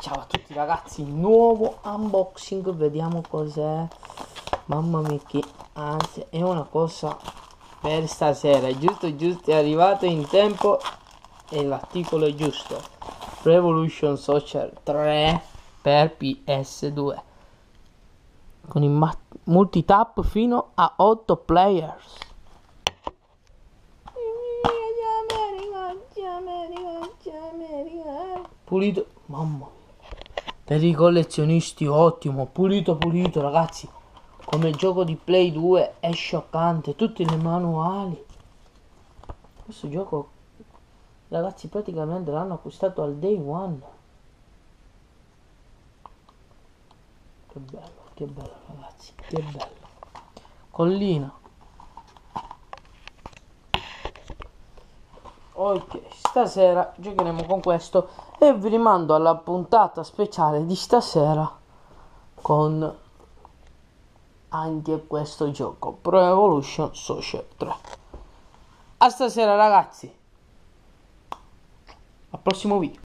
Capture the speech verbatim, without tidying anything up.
Ciao a tutti ragazzi, nuovo unboxing, vediamo cos'è. Mamma mia che ansia, è una cosa per stasera, giusto giusto, è arrivato in tempo e l'articolo è giusto. Pro Evolution Soccer tre per P S due con il multitap fino a otto players. Pulito, mamma mia. Per i collezionisti ottimo, pulito pulito ragazzi, come gioco di Play due è scioccante, tutti le manuali. Questo gioco ragazzi praticamente l'hanno acquistato al day one. Che bello, che bello ragazzi, che bello. Collina. Ok, stasera giocheremo con questo e vi rimando alla puntata speciale di stasera con anche questo gioco, Pro Evolution Soccer tre. A stasera ragazzi, al prossimo video.